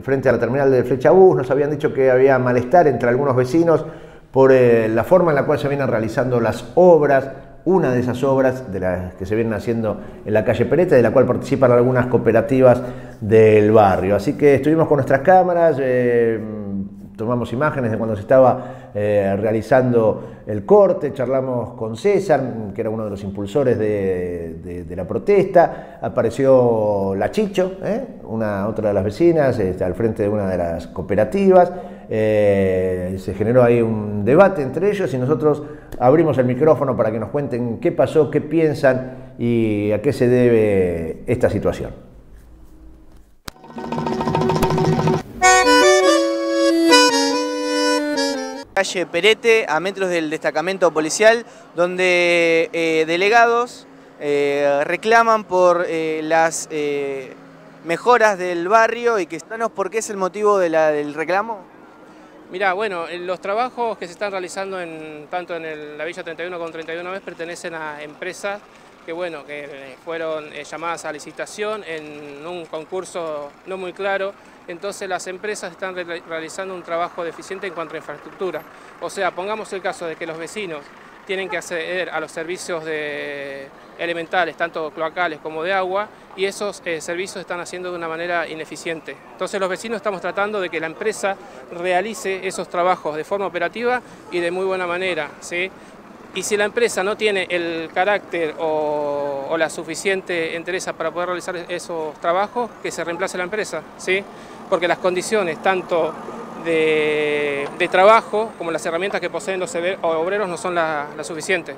frente a la terminal de Flechabús. Nos habían dicho que había malestar entre algunos vecinos por la forma en la cual se vienen realizando las obras. Una de esas obras de las que se vienen haciendo en la calle Perete, de la cual participan algunas cooperativas del barrio. Así que estuvimos con nuestras cámaras, tomamos imágenes de cuando se estaba realizando el corte, charlamos con César, que era uno de los impulsores de la protesta. Apareció la Chicho, otra de las vecinas, al frente de una de las cooperativas. Se generó ahí un debate entre ellos y nosotros abrimos el micrófono para que nos cuenten qué pasó, qué piensan y a qué se debe esta situación. Calle Perete, a metros del destacamento policial, donde delegados reclaman por las mejoras del barrio y que explícanos por qué es el motivo del reclamo. Mirá, bueno, los trabajos que se están realizando tanto en la Villa 31 como 31 pertenecen a empresas que fueron llamadas a licitación en un concurso no muy claro. Entonces las empresas están realizando un trabajo deficiente en cuanto a infraestructura. O sea, pongamos el caso de que los vecinos tienen que acceder a los servicios elementales, tanto cloacales como de agua, y esos servicios se están haciendo de una manera ineficiente. Entonces los vecinos estamos tratando de que la empresa realice esos trabajos de forma operativa y de muy buena manera, ¿sí? Y si la empresa no tiene el carácter o la suficiente entereza para poder realizar esos trabajos, que se reemplace la empresa, ¿sí? Porque las condiciones tanto de trabajo como las herramientas que poseen los obreros no son las suficientes.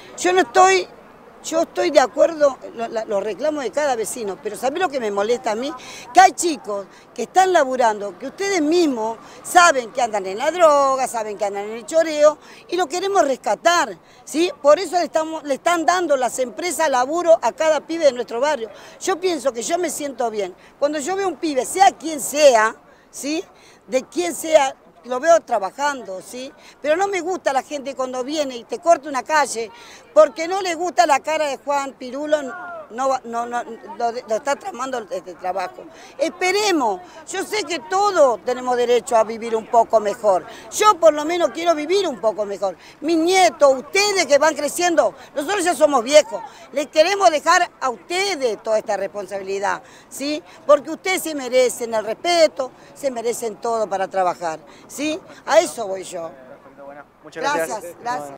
Yo estoy de acuerdo los reclamos de cada vecino, pero ¿sabés lo que me molesta a mí? Que hay chicos que están laburando, que ustedes mismos saben que andan en la droga, saben que andan en el choreo y lo queremos rescatar, ¿sí? Por eso le están dando las empresas laburo a cada pibe de nuestro barrio. Yo pienso que yo me siento bien. Cuando yo veo un pibe, sea quien sea, ¿sí? De quien sea, lo veo trabajando, ¿sí? Pero no me gusta la gente cuando viene y te corta una calle, porque no le gusta la cara de Juan Pirulo, lo está tramando este trabajo. Esperemos, yo sé que todos tenemos derecho a vivir un poco mejor. Yo por lo menos quiero vivir un poco mejor. Mis nietos, ustedes que van creciendo, nosotros ya somos viejos, les queremos dejar a ustedes toda esta responsabilidad, ¿sí? Porque ustedes se merecen el respeto, se merecen todo para trabajar, ¿sí? A eso voy yo. Perfecto, bueno, muchas gracias. Gracias.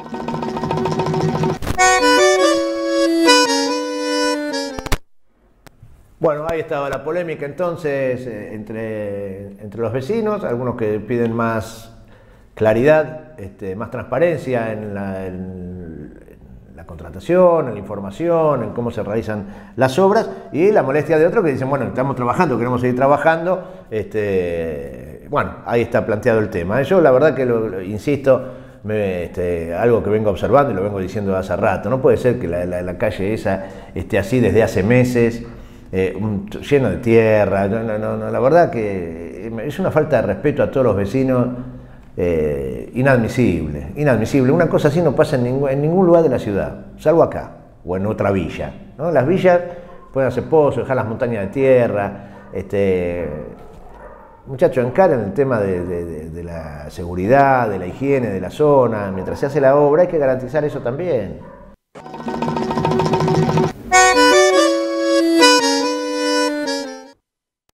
Bueno, ahí estaba la polémica entonces entre los vecinos, algunos que piden más claridad, más transparencia en la contratación, en la información, en cómo se realizan las obras, y la molestia de otros que dicen, bueno, estamos trabajando, queremos seguir trabajando. Bueno, ahí está planteado el tema. Yo la verdad que insisto, algo que vengo observando y lo vengo diciendo hace rato, no puede ser que la calle esa esté así desde hace meses, lleno de tierra. No, la verdad que es una falta de respeto a todos los vecinos, inadmisible. Una cosa así no pasa en ningún lugar de la ciudad, salvo acá o en otra villa, ¿no? Las villas pueden hacer pozos, dejar las montañas de tierra. Muchachos, encaren el tema de la seguridad, de la higiene de la zona. Mientras se hace la obra hay que garantizar eso también.